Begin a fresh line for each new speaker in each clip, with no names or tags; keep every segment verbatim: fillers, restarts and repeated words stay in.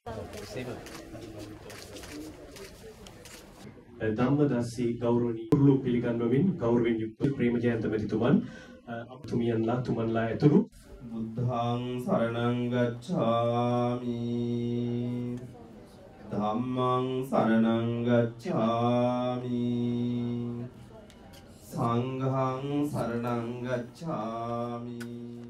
ධම්මදස්සී ගෞරවනීය කුරුළු පිළිගන්වමින් ගෞරවයෙන් යුක්ත ප්‍රේමජයන්ත මැතිතුමන් අපතුමියන්ලා තුමන්ලා ඇතුළු
බුද්ධං සරණං ගච්ඡාමි ධම්මං සරණං ගච්ඡාමි සංඝං සරණං ගච්ඡාමි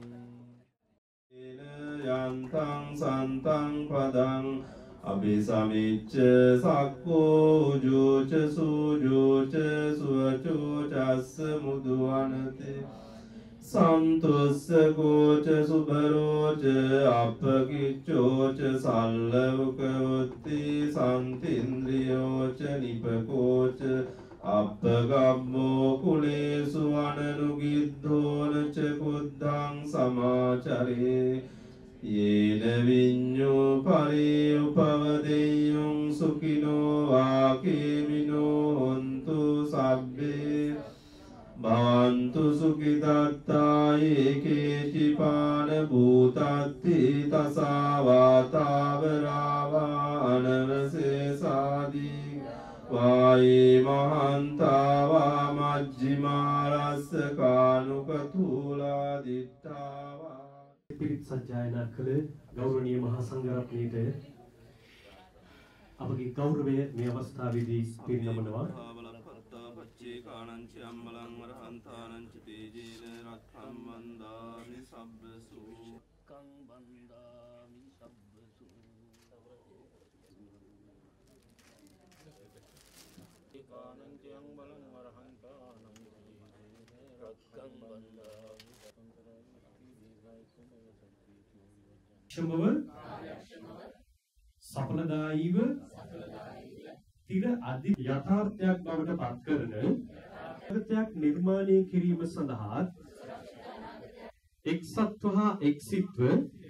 යන්තං සන්තං පදං අபிසමිච්ච සක්කෝ ජෝච සූජෝච සුවචෝ චස්ස මුදුවනතේ සන්තුස්ස කෝච සුබරෝච අපකිච්චෝච සල්ලවකවොත්ති සන්තින්ද්‍රියෝච නිපකෝච අපගම්මෝ කුලේසු අනනුගිද්ධෝනච කුද්ධං සමාචරේ යේන විඤ්ඤෝ පරේ උපවදෙය්‍යං සුඛිනෝ වාකේමිනෝ හොන්තු සබ්බේ භවන්තු සුඛිතත්තා ඒකේචිපාන භූතත්ති තසාවාතාවරාවා අනවසේසාදී වායේ මහන්තාවා මජ්ජිමාරස්ස කානුකතූලා දිට්ඨාවා
පිරිත් සජ්ජායනා කළ ගෞරවනීය මහා සංඝරත්නයට අපගේ ගෞරවය මේ අවස්ථාවේදී පිරිනමනවා.
පච්චේ කාණංච අම්මලං වරහන්තානං තේජේන රත්ථම් වන්දාමි සබ්බසු කං වන්දාමි සබ්බසු කාණංච අම්මලං වරහන්තානං තේජේන රත්ථම් වන්දාමි
ක්ෂමව සඵලදායීව තිර අධි යථාර්ථයක් බවට පත් කරන යථාර්ථයක් නිර්මාණය කිරීම සඳහා එක්සත්ව හා එක්සිත්ව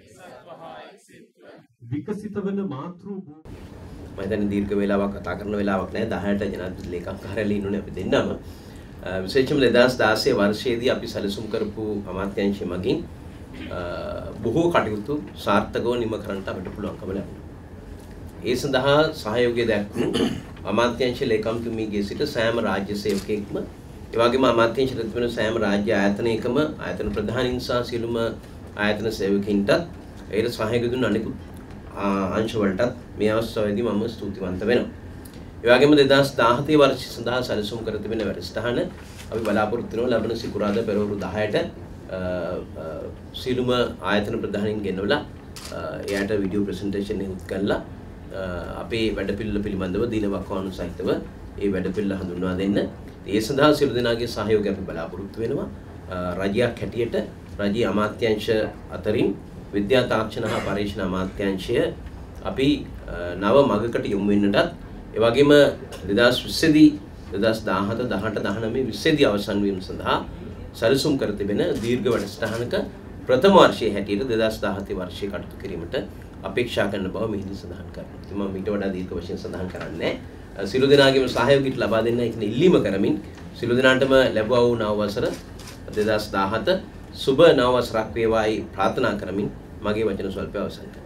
විකසිත වන මාතෘ
මම හිතන්නේ දීර්ඝ වේලාවක් කතා කරන වෙලාවක් නැහැ දහයට ජනාධිපති ලේකම් කාර්යාලයේ ඉන්නුනේ අපි දෙන්නම විශේෂයෙන්ම දෙදාස් දාසය වර්ෂයේදී අපි සැලසුම් කරපු අමාත්‍යාංශය මගින් බොහෝ කටයුතු සාර්ථකව නිම කරන්නට අපිට පුළුවන්කම ලැබුණා. ඒ සඳහා සහයෝගය දක්වපු අමාත්‍යාංශ ලේකම්තුමියගේ සිට සෑම රාජ්‍ය සේවකයෙක්ම ඒ වගේම අමාත්‍යාංශ රැඳ වෙන සෑම රාජ්‍ය ආයතනයකම ආයතන ප්‍රධානීන් සහ සියලුම ආයතන සේවකයින්ට ඒට සහයෝගය දුන්න අනෙකුත් අංශ වලටත් මේ අවස්ථාවේදී මම ස්තුතිවන්ත වෙනවා. ඒ වගේම දෙදාස් දාහතේ වර්ෂය සඳහා සැලසුම් කර තිබෙන වැඩසටහන අපි බලාපොරොත්තු වෙනවා ලබන සිකුරාදා පෙරවරු දහයට සියලුම ආයතන ප්‍රධානීන් ගෙනවලා එයාට වීඩියෝ ප්‍රසන්ටේෂන් එකක් කරලා අපේ වැඩපිළිවෙල පිළිබඳව දිනවක්වානු සහිතව ඒ වැඩපිළිවෙල හඳුන්වා දෙන්න. ඒ සඳහා සියලු දෙනාගේ සහයෝගය අපි බලාපොරොත්තු වෙනවා. රජයක් හැටියට රජීය අමාත්‍යාංශ අතරින් විද්‍යා තාක්ෂණ හා පරීක්ෂණ අමාත්‍යාංශය අපි නව මගකට යොමු වෙන්නටත් ඒ වගේම දෙදාස් විස්ස දී දෙදාස් දාහත දහඅට දහනවය විස්ස දී අවසන් වීම සඳහා සැලසුම් කර තිබෙන දීර්ඝ වැඩසටහනක ප්‍රථම වර්ෂයේ හැටියට දෙදාස් දාහතේ වර්ෂයේ කටයුතු කිරීමට අපේක්ෂා කරන බව මෙහිදී සඳහන් කරනවා. ඉතින් මම ඊට වඩා දීර්ඝ වශයෙන් සඳහන් කරන්නේ නැහැ. සිළු දෙනාගේම සහයෝගය ලබා දෙන්න කියන ඉල්ලීම කරමින් සිළු දෙනාටම ලැබුවා වූ නව වසර දෙදාස් දාහත සුබ නව වසරක් වේවායි ප්‍රාර්ථනා කරමින් මගේ වචන ස්වල්පය අවසන් කරනවා.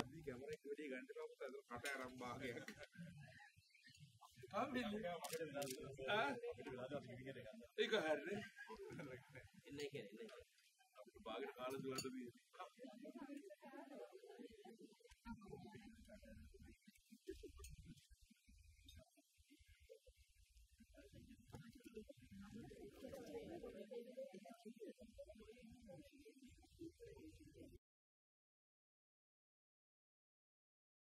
ඒක හරිනේ. ඉන්නේ කියන්නේ. අපිට බාගෙට කාලා දුවන්න බෑ.